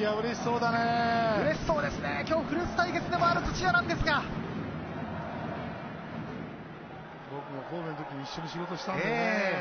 屋嬉しそうだね。 嬉しそうですね。今日古巣対決でもある土屋なんですが、 僕も神戸の時に一緒に仕事したんでね。